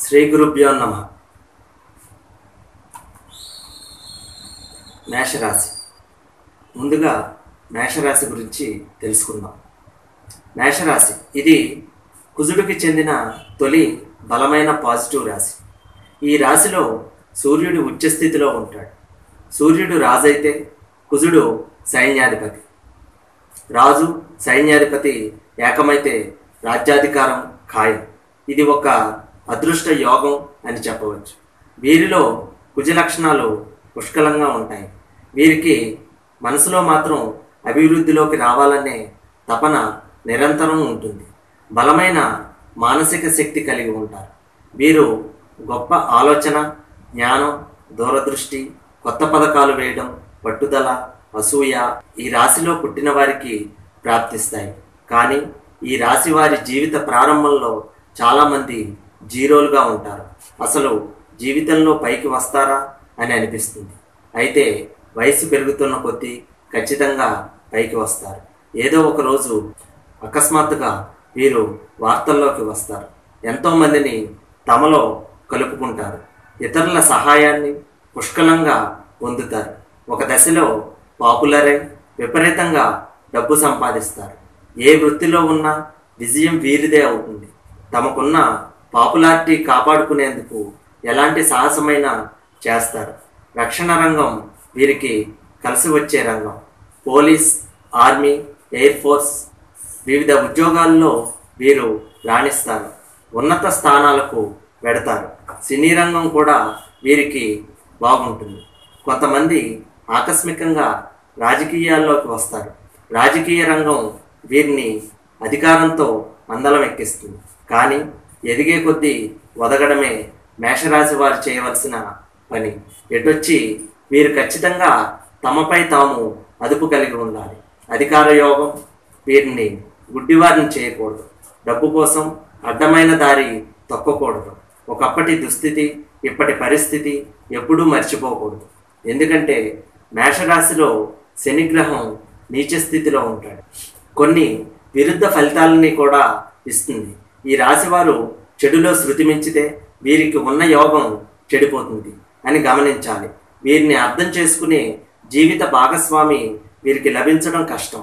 శ్రీ గురుభ్యో నమ. మేషరాశి. ముందుగా మేషరాశి గురించి తెలుసుకుందాం. మేషరాశి ఇది కుజుడికి చెందిన తొలి బలమైన పాజిటివ్ రాశి. ఈ రాశిలో సూర్యుడు ఉచ్చస్థితిలో ఉంటాడు. సూర్యుడు రాజు అయితే కుజుడు సైన్యాధిపతి. రాజు సైన్యాధిపతి ఏకమైతే రాజ్యాధికారం ఖాయం. ఇది ఒక అదృష్ట యోగం అని చెప్పవచ్చు. వీరిలో కుజ లక్షణాలు పుష్కలంగా ఉంటాయి. వీరికి మనసులో మాత్రం అభివృద్ధిలోకి రావాలనే తపన నిరంతరం ఉంటుంది. బలమైన మానసిక శక్తి కలిగి ఉంటారు. వీరు గొప్ప ఆలోచన, జ్ఞానం, దూరదృష్టి, కొత్త పథకాలు వేయడం, పట్టుదల, అసూయ ఈ రాశిలో పుట్టిన వారికి ప్రాప్తిస్తాయి. కానీ ఈ రాశి వారి జీవిత ప్రారంభంలో చాలామంది జీరోలుగా ఉంటారు. అసలు జీవితంలో పైకి వస్తారా అని అనిపిస్తుంది. అయితే వయసు పెరుగుతున్న కొద్దీ ఖచ్చితంగా పైకి వస్తారు. ఏదో ఒక రోజు అకస్మాత్తుగా వీరు వార్తల్లోకి వస్తారు. ఎంతోమందిని తమలో కలుపుకుంటారు. ఇతరుల సహాయాన్ని పుష్కలంగా పొందుతారు. ఒక దశలో పాపులర్ అయి విపరీతంగా డబ్బు సంపాదిస్తారు. ఏ వృత్తిలో ఉన్నా విజయం వీరిదే అవుతుంది. తమకున్న పాపులారిటీ కాపాడుకునేందుకు ఎలాంటి సాహసమైనా చేస్తారు. రక్షణ రంగం వీరికి కలిసి వచ్చే రంగం. పోలీస్, ఆర్మీ, ఎయిర్ ఫోర్స్ వివిధ ఉద్యోగాల్లో వీరు రాణిస్తారు. ఉన్నత స్థానాలకు వెడతారు. సినీ రంగం కూడా వీరికి బాగుంటుంది. కొంతమంది ఆకస్మికంగా రాజకీయాల్లోకి వస్తారు. రాజకీయ రంగం వీరిని అధికారంతో మందలం ఎక్కిస్తుంది. కానీ ఎదిగే కొద్దీ ఒదగడమే మేషరాశి వారు చేయవలసిన పని. ఎటొచ్చి వీరు ఖచ్చితంగా తమపై తాము అదుపు కలిగి ఉండాలి. అధికార యోగం వీరిని గుడ్డివారిని చేయకూడదు. డబ్బు కోసం అడ్డమైన దారి తొక్కకూడదు. ఒకప్పటి దుస్థితి, ఇప్పటి పరిస్థితి ఎప్పుడూ మర్చిపోకూడదు. ఎందుకంటే మేషరాశిలో శనిగ్రహం నీచ స్థితిలో ఉంటాడు. కొన్ని విరుద్ధ ఫలితాలని కూడా ఇస్తుంది. ఈ రాశివారు చెడులో శృతి మించితే వీరికి ఉన్న యోగం చెడిపోతుంది అని గమనించాలి. వీరిని అర్థం చేసుకునే జీవిత భాగస్వామి వీరికి లభించడం కష్టం.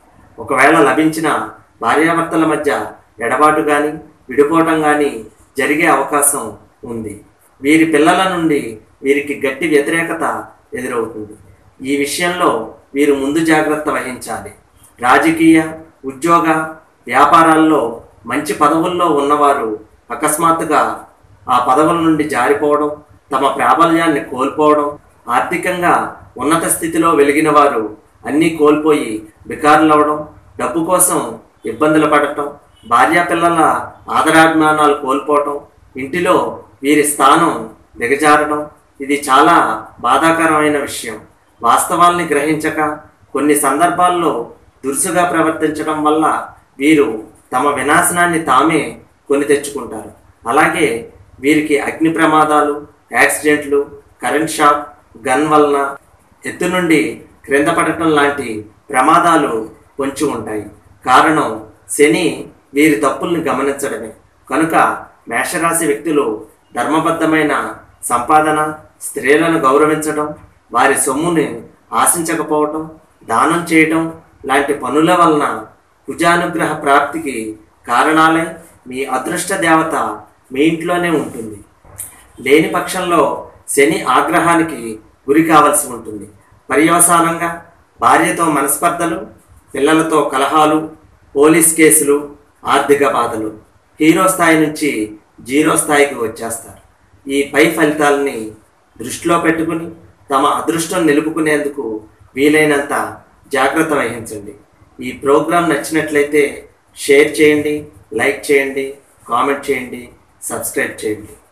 ఒకవేళ లభించిన భార్యాభర్తల మధ్య ఎడబాటు కానీ విడిపోవటం కానీ జరిగే అవకాశం ఉంది. వీరి పిల్లల నుండి వీరికి గట్టి వ్యతిరేకత ఎదురవుతుంది. ఈ విషయంలో వీరు ముందు జాగ్రత్త వహించాలి. రాజకీయ, ఉద్యోగ, వ్యాపారాల్లో మంచి పదవుల్లో ఉన్నవారు అకస్మాత్తుగా ఆ పదవుల నుండి జారిపోవడం, తమ ప్రాబల్యాన్ని కోల్పోవడం, ఆర్థికంగా ఉన్నత స్థితిలో వెలిగిన వారు అన్నీ కోల్పోయి బికారులవడం, డబ్బు కోసం ఇబ్బందులు పడటం, భార్యాపిల్లల ఆదరాభిమానాలు కోల్పోవటం, ఇంటిలో వీరి స్థానం దిగజారడం ఇది చాలా బాధాకరమైన విషయం. వాస్తవాల్ని గ్రహించక కొన్ని సందర్భాల్లో దురుసుగా ప్రవర్తించడం వల్ల వీరు తమ వినాశనాన్ని తామే కొని తెచ్చుకుంటారు. అలాగే వీరికి అగ్ని ప్రమాదాలు, యాక్సిడెంట్లు, కరెంట్ షాక్, గన్ వలన ఎత్తు నుండి క్రింద పడటం లాంటి ప్రమాదాలు పొంచి ఉంటాయి. కారణం శని వీరి తప్పుల్ని గమనించడమే. కనుక మేషరాశి వ్యక్తులు ధర్మబద్ధమైన సంపాదన, స్త్రీలను గౌరవించడం, వారి సొమ్ముని ఆశించకపోవటం, దానం చేయటం లాంటి పనుల వలన కుజానుగ్రహ ప్రాప్తికి కారణాలై మీ అదృష్ట దేవత మీ ఇంట్లోనే ఉంటుంది. లేని పక్షంలో శని ఆగ్రహానికి గురి కావలసి ఉంటుంది. పర్యవసానంగా భార్యతో మనస్పర్ధలు, పిల్లలతో కలహాలు, పోలీస్ కేసులు, ఆర్థిక బాధలు, హీరో స్థాయి నుంచి జీరో స్థాయికి వచ్చేస్తారు. ఈ పై ఫలితాలని దృష్టిలో పెట్టుకుని తమ అదృష్టం నిలుపుకునేందుకు వీలైనంత జాగ్రత్త వహించండి. ఈ ప్రోగ్రాం నచ్చినట్లయితే షేర్ చేయండి, లైక్ చేయండి, కామెంట్ చేయండి, సబ్స్క్రైబ్ చేయండి.